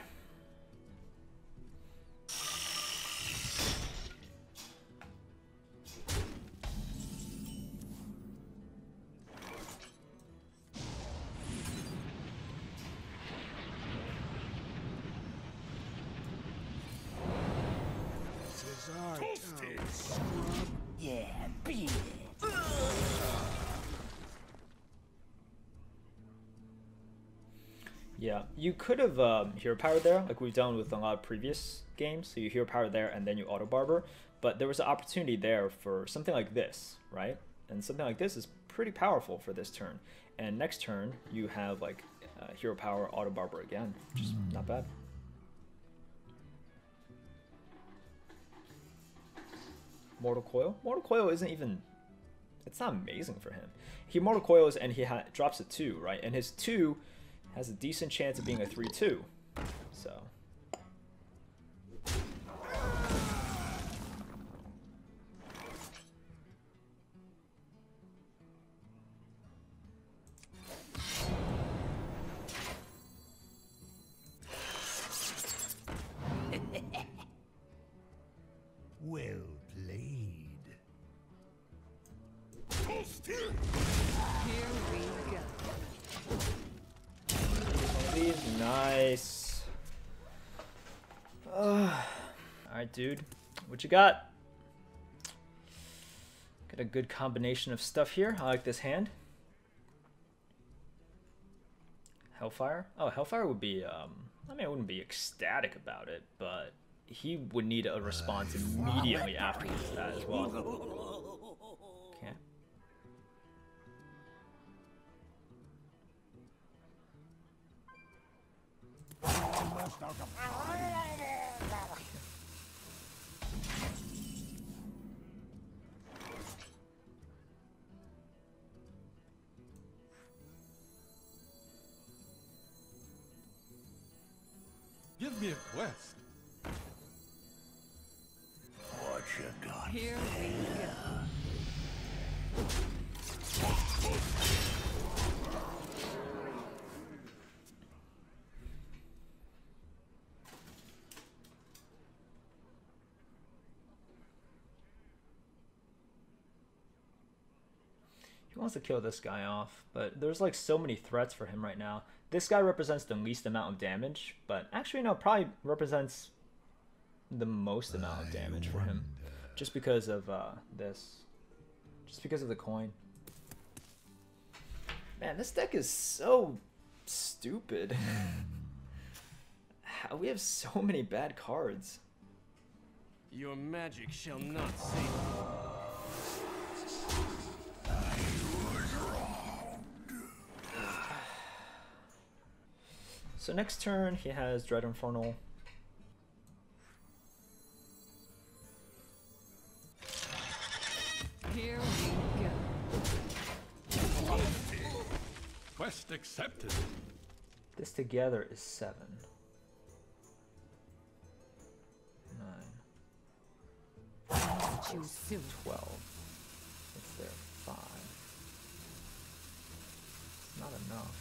This is our Toasted. town, scrub. Yeah, beat it. Yeah, you could have hero power there, like we've done with a lot of previous games. So you hero power there and then you auto barber. But there was an opportunity there for something like this, right? And something like this is pretty powerful for this turn. And next turn you have like hero power auto barber again, which is not bad. Mortal Coil. Mortal Coil isn't even. It's not amazing for him. He Mortal Coils and he drops a 2, right? And his 2 has a decent chance of being a 3/2. So. Well played. Here we go. These nice. Alright, dude. What you got? Got a good combination of stuff here. I like this hand. Hellfire? Oh, Hellfire would be, I mean, I wouldn't be ecstatic about it, but he would need a response immediately after that as well. Okay. Give me a quest. What you got? Here we go. He wants to kill this guy off, but there's like so many threats for him right now. This guy represents the least amount of damage, but actually no, probably represents the most amount of damage for him. Just because of this. Just because of the coin. Man, this deck is so stupid. How we have so many bad cards. Your magic shall not save. So next turn he has Dread Infernal. Here we go. Quest accepted. This together is 7. 9. Choose soon. 12. It's there. 5. It's not enough.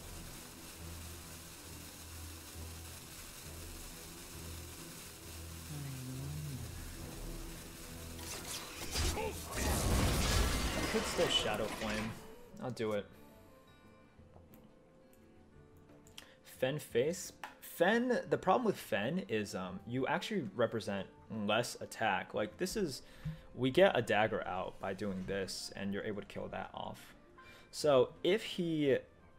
I could still Shadow Flame. I'll do it. Fen face. Fen, the problem with Fen is you actually represent less attack. Like this is, we get a dagger out by doing this and you're able to kill that off. So if he,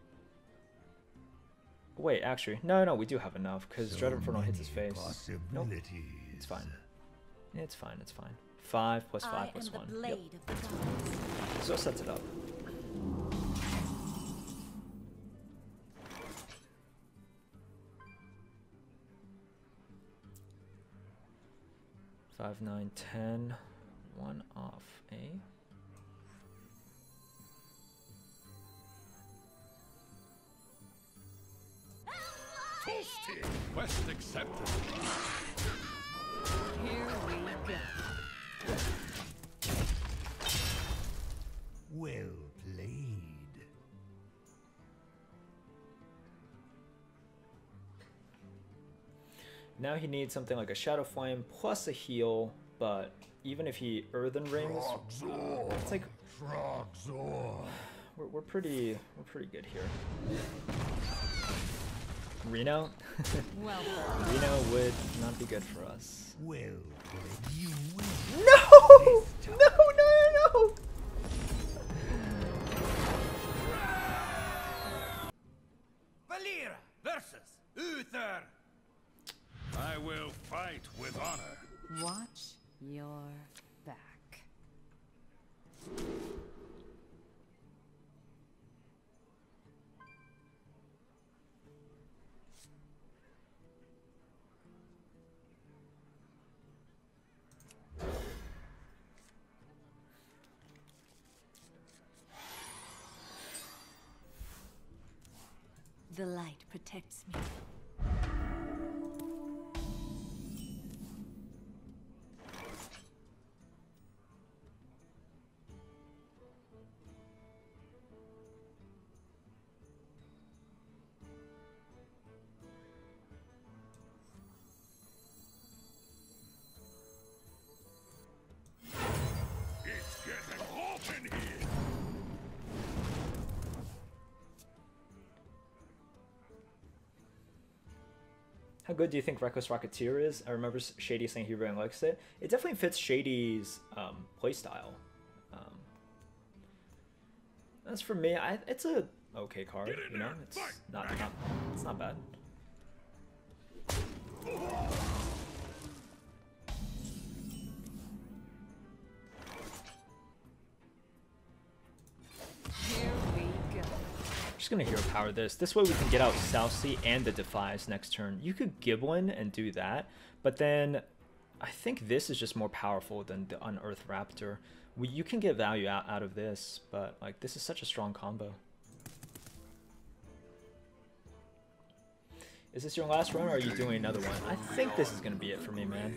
wait, actually, no, we do have enough because Dread Infernal hits his face. Nope, it's fine. It's fine, it's fine. 5 plus 5 plus 1. Yep. So sets it up. Five, 9, 10. 1 off, eh? Toasted. Quest accepted. Here we go. Well played. Now he needs something like a Shadow Flame plus a heal, but even if he Earthen Rings, it's like we're pretty good here. Reno? Well, Reno would not be good for us. Well played. You win. No! No! Valera, there! I will fight with honor. Watch your back. The light protects me. It's getting hot in here! How good do you think Reckless Rocketeer is? I remember Shady saying he really likes it. It definitely fits Shady's playstyle. As for me, it's a okay card. You know, it's not bad. Here we go. Just gonna hero power this. This way we can get out South Sea and the Defies next turn. You could Giblin and do that, but then I think this is just more powerful than the Unearthed Raptor. You can get value out of this, but like this is such a strong combo. Is this your last run or are you doing another one? I think this is gonna be it for me, man.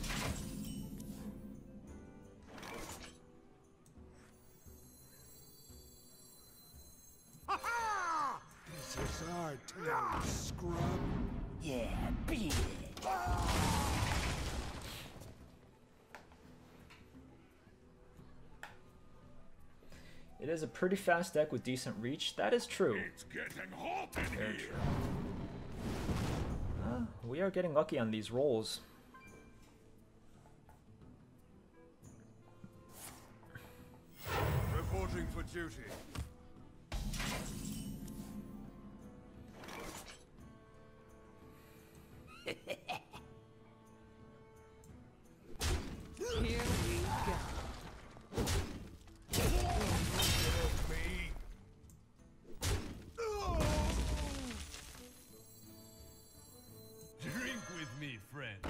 This is our turn, scrub. Yeah, beat it. It is a pretty fast deck with decent reach. That is true. It's getting hot in Very here! true. We are getting lucky on these rolls. Reporting for duty. Here we go. Drink with me, friend.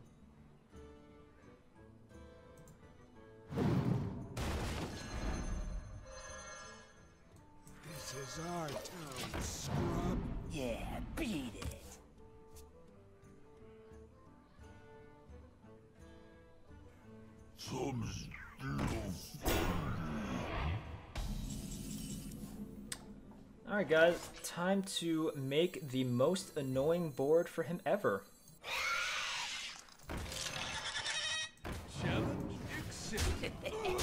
This is our town, scrub. Yeah, beat it. Some Alright guys, time to make the most annoying board for him ever. Challenge accepted.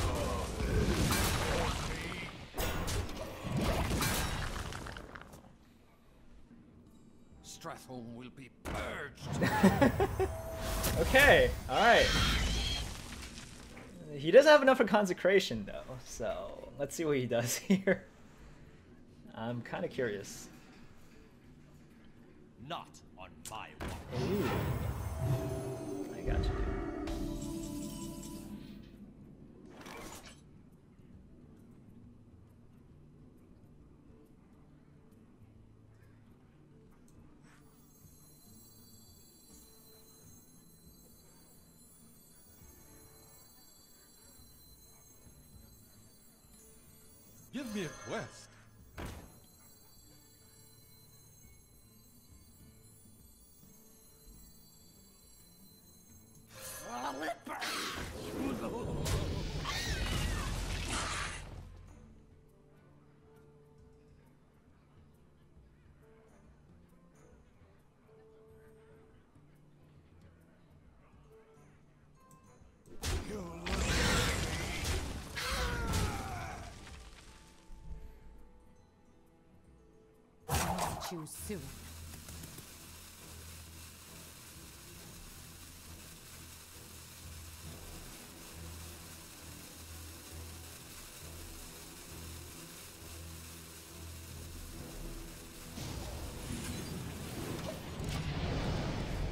Stratholme will be purged. Okay, alright. He doesn't have enough of consecration though, so let's see what he does here. I'm kind of curious. Not on my watch. Ooh. I got you. Give me a quest. Too soon.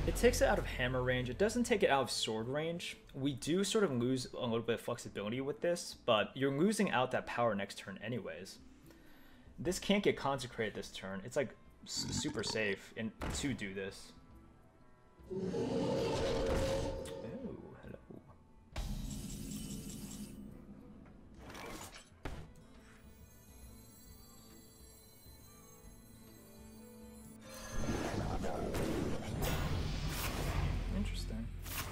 It takes it out of hammer range. It doesn't take it out of sword range. We do sort of lose a little bit of flexibility with this, but you're losing out that power next turn anyways. This can't get consecrated this turn. It's like super safe to do this. Oh, hello. Interesting.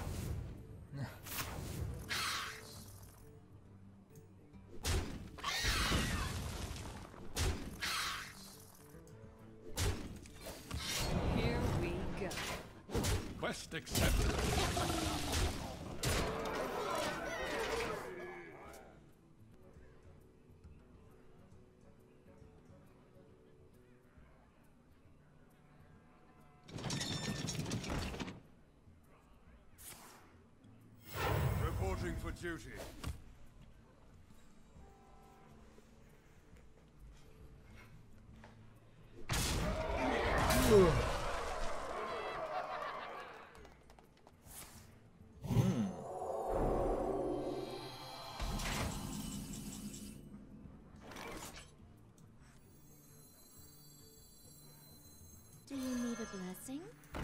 Here we go. Quest accepted. Reporting for duty. Do you need a blessing?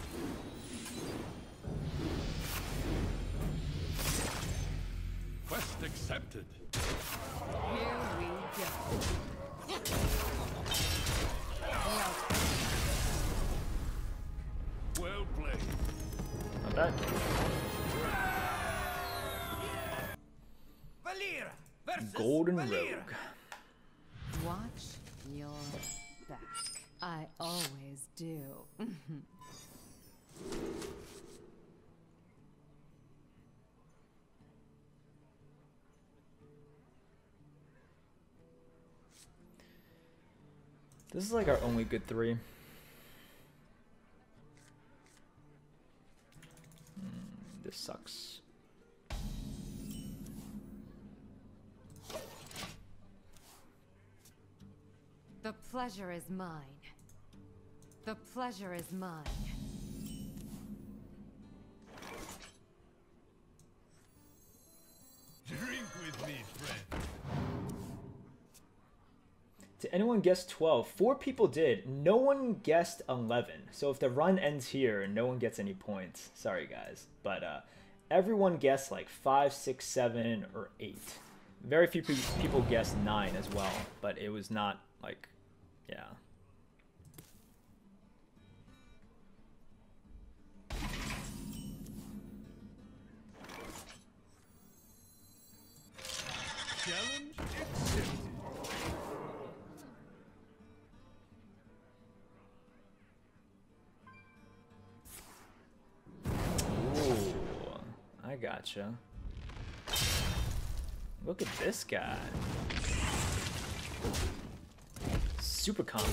Quest accepted. Here we go. Well played. Not bad. Valir versus Golden Valir. Rogue. Watch your back. I always do. This is like our only good three. This sucks. The pleasure is mine. The pleasure is mine. Drink with me, friend. Did anyone guess 12? 4 people did. No one guessed 11. So if the run ends here, no one gets any points. Sorry, guys. But everyone guessed like 5, 6, 7, or 8. Very few people guessed 9 as well. But it was not like, yeah. Challenge accepted. Ooh, I gotcha. Look at this guy. Super combo.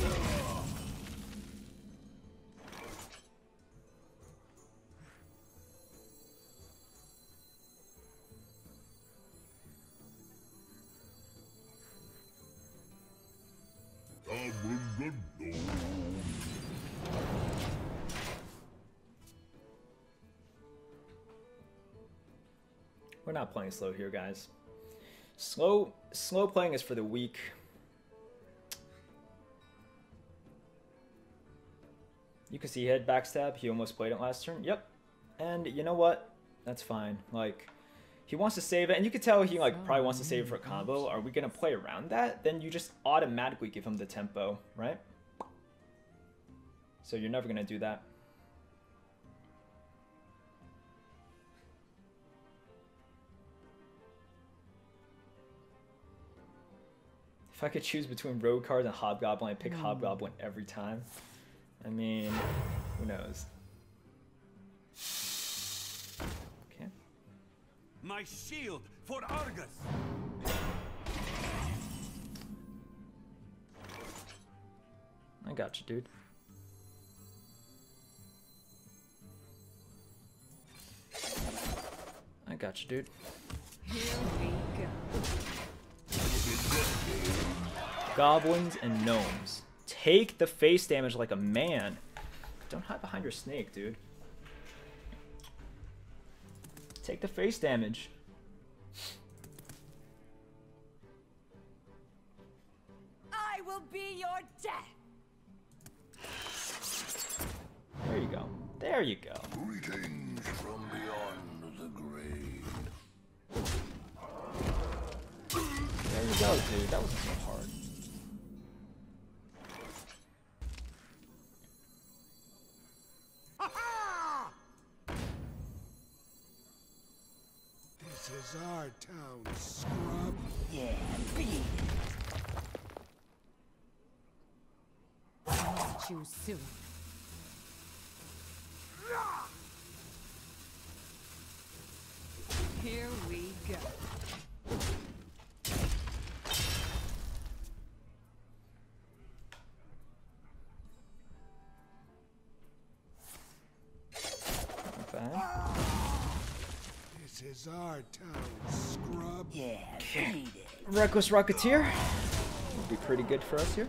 We're not playing slow here, guys. Slow playing is for the weak. You can see he had backstab. He almost played it last turn. Yep. And you know what? That's fine. Like, he wants to save it, and you can tell he like probably wants to save it for a combo. Are we gonna play around that? Then you just automatically give him the tempo, right? So you're never gonna do that. If I could choose between rogue cards and hobgoblin, I'd pick hobgoblin every time. I mean, who knows? Okay. My shield for Argus. I got you, dude. I got you, dude. Here we go. Goblins and gnomes. Take the face damage like a man. Don't hide behind your snake, dude. Take the face damage. I will be your death. There you go. There you go. Greetings from beyond the grave. There you go, dude. That wasn't so hard. This is our town, scrub. Yeah, beat it. I'll meet you soon. Here we go. Not bad. This is our town, scrub. Yeah, beat it. Reckless Rocketeer would be pretty good for us here.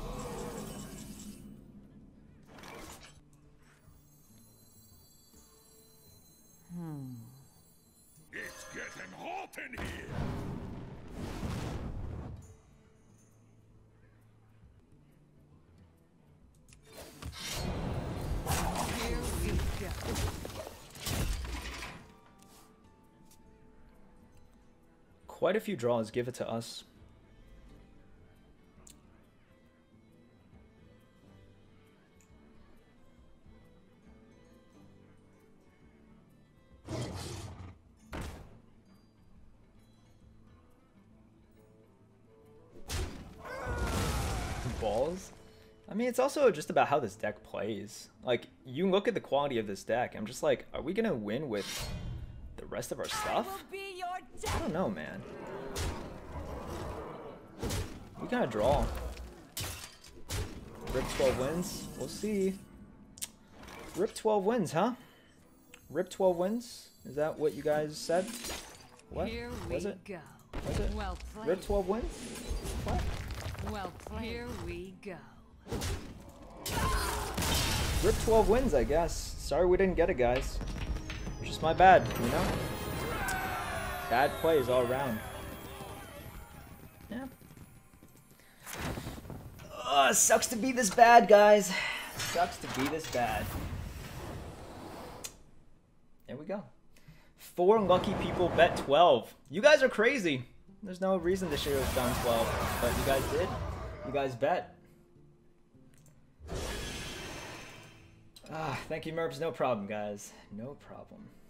It's getting hot in here. Here we go. Quite a few draws. Give it to us. Balls? I mean, it's also just about how this deck plays. Like, you look at the quality of this deck, I'm just like, are we gonna win with the rest of our I stuff? will be your I death. don't know, man. We gotta draw. Rip 12 wins? We'll see. Rip 12 wins, huh? Rip 12 wins? Is that what you guys said? What? Here Was we it? go. Was it? Well played. Rip 12 wins? What? Well played. Here we go. Rip 12 wins, I guess. Sorry we didn't get it, guys. Just my bad, you know? Bad plays all around. Yeah. Sucks to be this bad, guys. Sucks to be this bad. There we go. 4 lucky people bet 12. You guys are crazy. There's no reason this year was done 12, but you guys did. You guys bet. Thank you, Merps. No problem, guys. No problem.